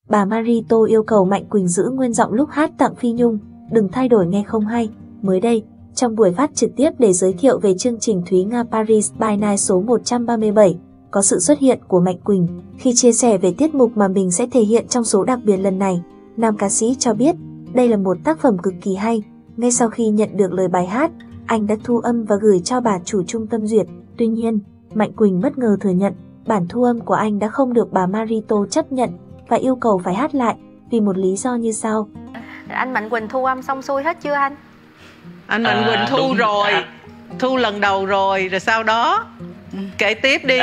bà Marito yêu cầu Mạnh Quỳnh giữ nguyên giọng lúc hát tặng Phi Nhung, đừng thay đổi nghe không hay. Mới đây, trong buổi phát trực tiếp để giới thiệu về chương trình Thúy Nga Paris by Night số 137, có sự xuất hiện của Mạnh Quỳnh. Khi chia sẻ về tiết mục mà mình sẽ thể hiện trong số đặc biệt lần này, nam ca sĩ cho biết đây là một tác phẩm cực kỳ hay. Ngay sau khi nhận được lời bài hát, anh đã thu âm và gửi cho bà chủ trung tâm duyệt. Tuy nhiên, Mạnh Quỳnh bất ngờ thừa nhận bản thu âm của anh đã không được bà Marito chấp nhận và yêu cầu phải hát lại vì một lý do như sau. Anh Mạnh Quỳnh thu âm xong xuôi hết chưa anh? Anh Mạnh Quỳnh thu đúng rồi, thu lần đầu rồi sau đó kể tiếp đi.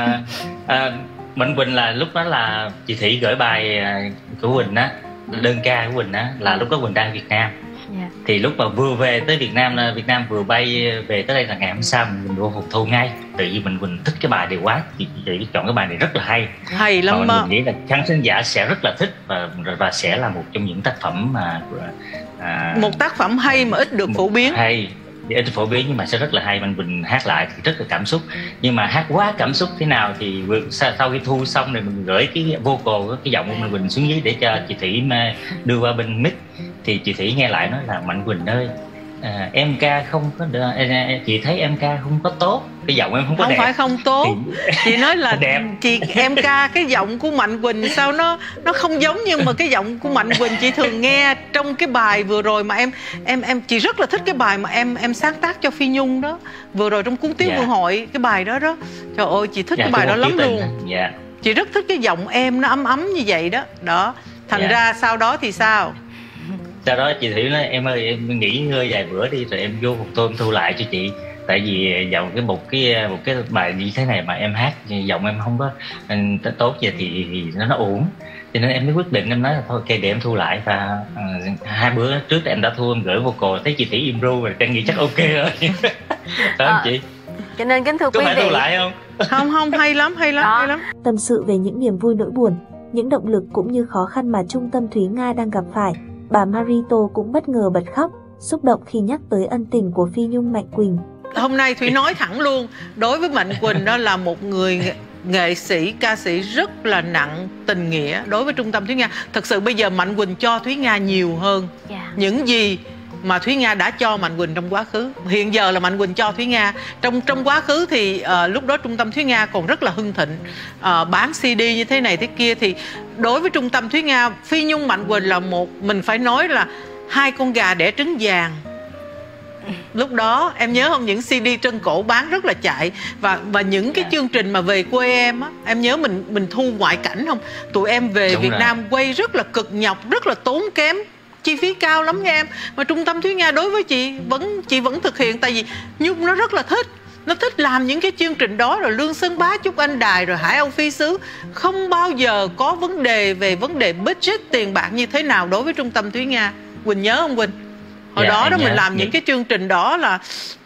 Mạnh Quỳnh là lúc đó là chị Thủy gửi bài của Quỳnh á, đơn ca của Quỳnh á, là lúc đó Quỳnh đang Việt Nam. Thì lúc mà vừa về tới Việt Nam vừa bay về tới đây là ngày hôm sau mình vô phục thu ngay. Tự vì mình thích cái bài này quá, chị chọn cái bài này rất là hay lắm. Mình nghĩ là khán thính giả sẽ rất là thích và sẽ là một trong những tác phẩm mà một tác phẩm hay mà ít được phổ biến. Hay, ít phổ biến nhưng mà sẽ rất là hay. Mình hát lại thì rất là cảm xúc, nhưng mà hát quá cảm xúc thế nào thì sau khi thu xong rồi mình gửi cái vocal, cái giọng của mình xuống dưới để cho chị Thủy đưa qua bên mic. Thì chị Thủy nghe lại nói là Mạnh Quỳnh ơi, em ca không có được, chị thấy em ca không có tốt, cái giọng em không có đẹp. Không phải không tốt, chị nói là đẹp. Em ca cái giọng của Mạnh Quỳnh sao nó không giống như mà cái giọng của Mạnh Quỳnh chị thường nghe trong cái bài vừa rồi mà em chị rất là thích cái bài mà em sáng tác cho Phi Nhung đó, vừa rồi trong cuốn Tiếng Vương Hội, cái bài đó đó. Trời ơi chị thích cái bài đó lắm luôn. Chị rất thích cái giọng em nó ấm ấm như vậy đó. Đó, thành ra sau đó thì sao? Sau đó chị Thủy nói em ơi em nghỉ ngơi vài bữa đi rồi em vô phục thu em thu lại cho chị, tại vì giọng một cái bài như thế này mà em hát giọng em không có tốt vậy thì nó ổn, cho nên em mới quyết định, em nói là thôi ok để em thu lại. Và 2 bữa trước em đã thu, em gửi vocal thấy chị Thủy improve rồi, Trang nghĩ chắc ok rồi. Đó chị. Cho nên kính thưa quý vị, thu lại không? Không, hay lắm. Tâm sự về những niềm vui nỗi buồn, những động lực cũng như khó khăn mà trung tâm Thúy Nga đang gặp phải, bà Marito cũng bất ngờ bật khóc, xúc động khi nhắc tới ân tình của Phi Nhung Mạnh Quỳnh. Hôm nay Thúy nói thẳng luôn, đối với Mạnh Quỳnh đó là một người nghệ sĩ, ca sĩ rất là nặng tình nghĩa đối với trung tâm Thúy Nga. Thật sự bây giờ Mạnh Quỳnh cho Thúy Nga nhiều hơn những gì mà Thúy Nga đã cho Mạnh Quỳnh trong quá khứ. Hiện giờ là Mạnh Quỳnh cho Thúy Nga. Trong quá khứ thì lúc đó trung tâm Thúy Nga còn rất là hưng thịnh, bán CD như thế này thế kia. Thì đối với trung tâm Thúy Nga, Phi Nhung Mạnh Quỳnh là mình phải nói là 2 con gà đẻ trứng vàng. Lúc đó em nhớ không, những CD trân cổ bán rất là chạy. Và những cái chương trình mà về quê em á, em nhớ mình thu ngoại cảnh không? Tụi em về Việt Nam quay rất là cực nhọc, rất là tốn kém, chi phí cao lắm nha em. Mà trung tâm Thúy Nga đối với chị vẫn thực hiện, tại vì Nhung nó rất là thích. Nó thích làm những cái chương trình đó, rồi Lương Sơn Bá, Chúc Anh Đài, rồi Hải Âu Phi Sứ. Không bao giờ có vấn đề về vấn đề budget tiền bạc như thế nào đối với trung tâm Thúy Nga. Quỳnh nhớ không Quỳnh? Hồi đó mình làm những cái chương trình đó là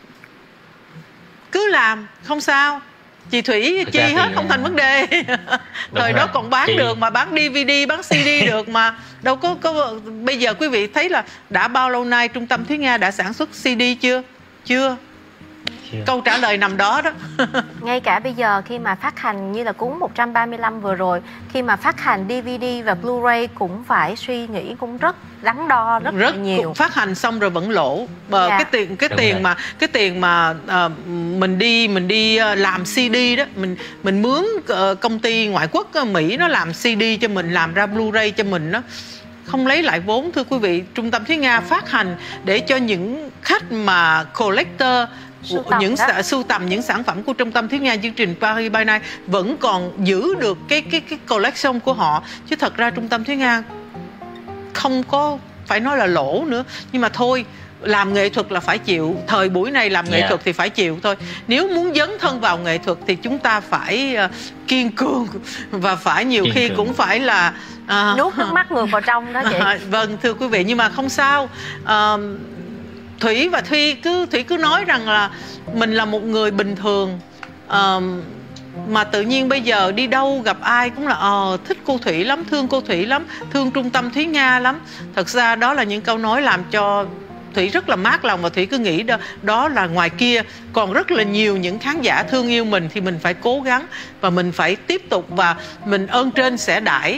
cứ làm không sao, chị Thủy chi hết không thành vấn đề. Thời đó còn bán được mà, bán DVD, bán CD được mà. Đâu có bây giờ quý vị thấy là đã bao lâu nay trung tâm Thúy Nga đã sản xuất CD chưa? Chưa. Câu trả lời nằm đó đó. Ngay cả bây giờ khi mà phát hành như là cuốn 135 vừa rồi, khi mà phát hành DVD và Blu-ray cũng phải suy nghĩ, cũng rất đắn đo rất nhiều. Phát hành xong rồi vẫn lỗ. Cái tiền mà mình đi làm CD đó, mình mướn công ty ngoại quốc Mỹ nó làm CD cho mình, làm ra Blu-ray cho mình đó, không lấy lại vốn. Thưa quý vị, trung tâm Thúy Nga phát hành để cho những khách mà collector, sưu tầm những sản phẩm của trung tâm Thúy Nga, chương trình Paris by Night vẫn còn giữ được cái collection của họ. Chứ thật ra trung tâm Thúy Nga không có phải nói là lỗ nữa. Nhưng mà thôi, làm nghệ thuật là phải chịu. Thời buổi này làm nghệ thuật thì phải chịu thôi. Nếu muốn dấn thân vào nghệ thuật thì chúng ta phải kiên cường, và phải nhiều khi cũng phải là nuốt nước mắt ngược vào trong đó chị. Vâng thưa quý vị, nhưng mà không sao. Thủy và Thúy cứ nói rằng là mình là một người bình thường, mà tự nhiên bây giờ đi đâu gặp ai cũng là thích cô Thủy lắm, thương cô Thủy lắm, thương trung tâm Thúy Nga lắm. Thật ra đó là những câu nói làm cho Thủy rất là mát lòng, và Thủy cứ nghĩ đó là ngoài kia còn rất là nhiều những khán giả thương yêu mình, thì mình phải cố gắng và mình phải tiếp tục, và mình ơn trên sẽ đãi.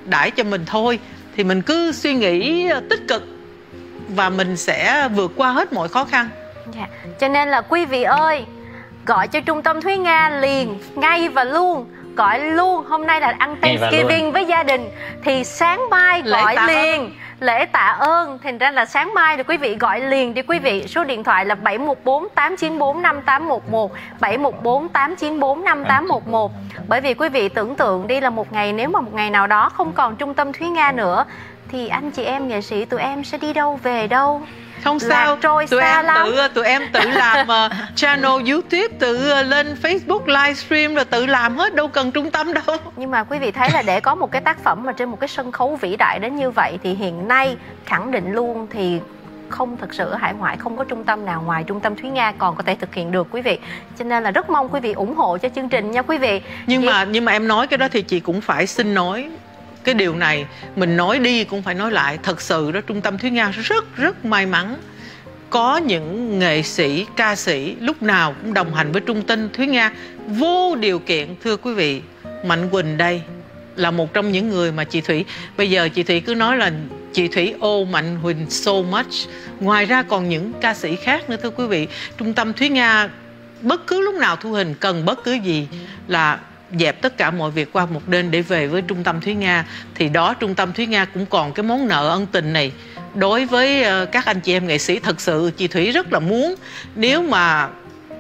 đãi cho mình thôi. Thì mình cứ suy nghĩ tích cực và mình sẽ vượt qua hết mọi khó khăn. Dạ. Cho nên là quý vị ơi, gọi cho Trung tâm Thúy Nga liền, ngay và luôn. Gọi luôn, hôm nay là ăn Thanksgiving với gia đình, thì sáng mai gọi liền lễ tạ ơn. Thành ra là sáng mai thì quý vị gọi liền đi quý vị. Số điện thoại là 714 894 5811, 714 894 5811. Bởi vì quý vị tưởng tượng đi là một ngày, nếu mà một ngày nào đó không còn Trung tâm Thúy Nga nữa, thì anh chị em nghệ sĩ tụi em sẽ đi đâu về đâu? Không sao, tụi em tự làm channel YouTube, tự lên Facebook livestream rồi tự làm hết, đâu cần trung tâm đâu. Nhưng mà quý vị thấy là để có một cái tác phẩm mà trên một cái sân khấu vĩ đại đến như vậy thì hiện nay khẳng định luôn thì không thực sự ở hải ngoại không có trung tâm nào ngoài Trung tâm Thúy Nga còn có thể thực hiện được quý vị. Cho nên là rất mong quý vị ủng hộ cho chương trình nha quý vị. Nhưng mà em nói cái đó thì chị cũng phải xin nói cái điều này, mình nói đi cũng phải nói lại. Thật sự đó, Trung tâm Thúy Nga rất may mắn có những nghệ sĩ, ca sĩ lúc nào cũng đồng hành với Trung tâm Thúy Nga vô điều kiện. Thưa quý vị, Mạnh Quỳnh đây là một trong những người mà chị Thủy, bây giờ chị Thủy cứ nói là chị Thủy Mạnh Quỳnh so much. Ngoài ra còn những ca sĩ khác nữa thưa quý vị. Trung tâm Thúy Nga bất cứ lúc nào Thu Hình cần bất cứ gì là dẹp tất cả mọi việc qua một bên để về với Trung tâm Thúy Nga. Thì đó, Trung tâm Thúy Nga cũng còn cái món nợ ân tình này đối với các anh chị em nghệ sĩ. Thật sự chị Thủy rất là muốn nếu mà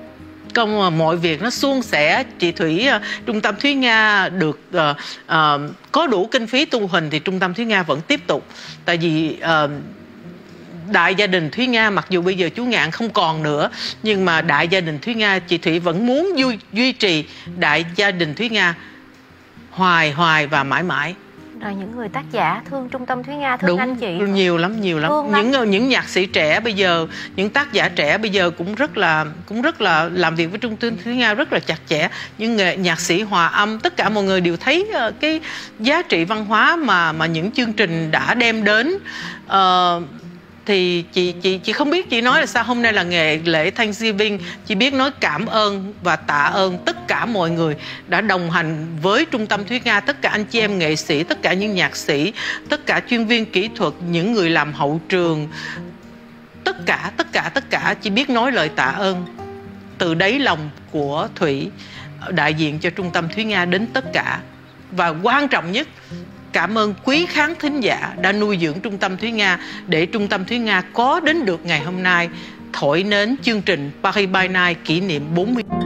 mọi việc nó suôn sẻ, chị Thủy Trung tâm Thúy Nga được có đủ kinh phí tu hình thì Trung tâm Thúy Nga vẫn tiếp tục. Tại vì đại gia đình Thúy Nga, mặc dù bây giờ chú Ngạn không còn nữa, nhưng mà đại gia đình Thúy Nga, chị Thủy vẫn muốn duy trì đại gia đình Thúy Nga hoài và mãi mãi. Rồi những người tác giả thương Trung tâm Thúy Nga, thương. Đúng, anh chị nhiều lắm. Những nhạc sĩ trẻ bây giờ, những tác giả trẻ bây giờ cũng rất là làm việc với Trung tâm Thúy Nga rất là chặt chẽ. Những nhạc sĩ hòa âm, tất cả mọi người đều thấy cái giá trị văn hóa mà những chương trình đã đem đến. Thì chị không biết chị nói là sao. Hôm nay là lễ Thanksgiving, chị biết nói cảm ơn và tạ ơn tất cả mọi người đã đồng hành với Trung tâm Thúy Nga, tất cả anh chị em nghệ sĩ, tất cả những nhạc sĩ, tất cả chuyên viên kỹ thuật, những người làm hậu trường, tất cả chị biết nói lời tạ ơn từ đáy lòng của Thủy, đại diện cho Trung tâm Thúy Nga đến tất cả. Và quan trọng nhất, cảm ơn quý khán thính giả đã nuôi dưỡng Trung tâm Thúy Nga để Trung tâm Thúy Nga có đến được ngày hôm nay thổi nến chương trình Paris by Night kỷ niệm 40.